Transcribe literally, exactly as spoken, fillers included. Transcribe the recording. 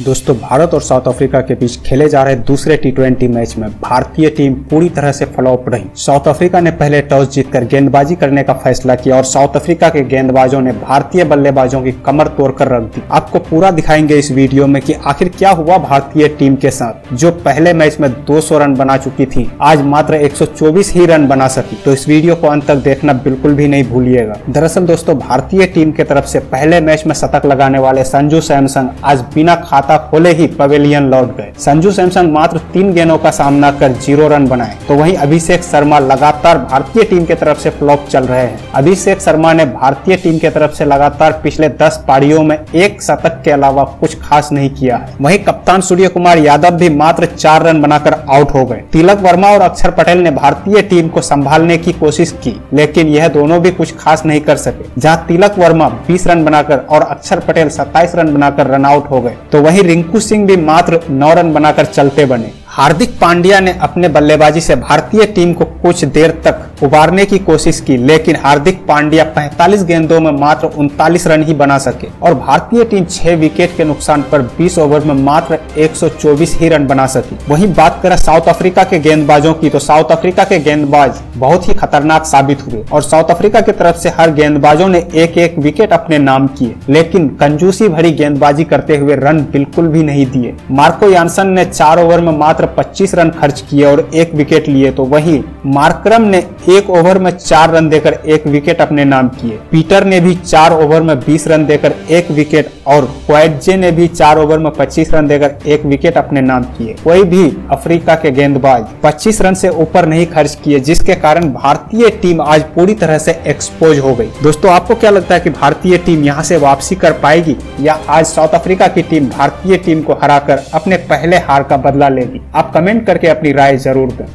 दोस्तों, भारत और south Africa के बीच खेले जा रहे दूसरे टी ट्वेंटी मैच में भारतीय टीम पूरी तरह से फ्लॉप रही। साउथ अफ्रीका ने पहले टॉस जीतकर गेंदबाजी करने का फैसला किया और साउथ अफ्रीका के गेंदबाजों ने भारतीय बल्लेबाजों की कमर तोड़कर रख दी। आपको पूरा दिखाएंगे इस वीडियो में कि आखिर क्या हुआ भारतीय टीम के साथ, जो पहले मैच में दो सौ रन बना चुकी थी, आज मात्र एक सौ चौबीस ही रन बना सकी। तो इस वीडियो को अंत तक देखना बिल्कुल भी नहीं भूलिएगा। दरअसल दोस्तों, भारतीय टीम की तरफ से पहले मैच में शतक लगाने वाले संजू सैमसन आज बिना खाता खोले ही पवेलियन लौट गए। संजू सैमसन मात्र तीन गेंदों का सामना कर जीरो रन बनाए। तो वहीं अभिषेक शर्मा लगातार भारतीय टीम की तरफ से फ्लॉप चल रहे हैं। अभिषेक शर्मा ने भारतीय टीम की तरफ से लगातार पिछले दस पारियों में एक शतक के अलावा कुछ खास नहीं किया है। वहीं कप्तान सूर्य कुमार यादव भी मात्र चार रन बनाकर आउट हो गए। तिलक वर्मा और अक्षर पटेल ने भारतीय टीम को संभालने की कोशिश की, लेकिन यह दोनों भी कुछ खास नहीं कर सके। जहां तिलक वर्मा बीस रन बनाकर और अक्षर पटेल सत्ताईस रन बनाकर रन आउट हो गए, तो वहीं रिंकू सिंह भी मात्र नौ रन बनाकर चलते बने। हार्दिक पांड्या ने अपने बल्लेबाजी से भारतीय टीम को कुछ देर तक उबारने की कोशिश की, लेकिन हार्दिक पांड्या पैंतालीस गेंदों में मात्र उनतालीस रन ही बना सके और भारतीय टीम छह विकेट के नुकसान पर बीस ओवर में मात्र एक सौ चौबीस ही रन बना सकी। वहीं बात करें साउथ अफ्रीका के गेंदबाजों की, तो साउथ अफ्रीका के गेंदबाज बहुत ही खतरनाक साबित हुए और साउथ अफ्रीका की तरफ से हर गेंदबाजों ने एक एक विकेट अपने नाम किए, लेकिन कंजूसी भरी गेंदबाजी करते हुए रन बिल्कुल भी नहीं दिए। मार्को यानसन ने चार ओवर में मात्र पच्चीस रन खर्च किए और एक विकेट लिए, तो वहीं मार्करम ने एक ओवर में चार रन देकर एक विकेट अपने नाम किए। पीटर ने भी चार ओवर में बीस रन देकर एक विकेट और क्वाइटजे ने भी चार ओवर में पच्चीस रन देकर एक विकेट अपने नाम किए। कोई भी अफ्रीका के गेंदबाज पच्चीस रन से ऊपर नहीं खर्च किए, जिसके कारण भारतीय टीम आज पूरी तरह से एक्सपोज हो गई। दोस्तों, आपको क्या लगता है कि भारतीय टीम यहां से वापसी कर पाएगी या आज साउथ अफ्रीका की टीम भारतीय टीम को हराकर अपने पहले हार का बदला लेगी? आप कमेंट करके अपनी राय जरूर दें।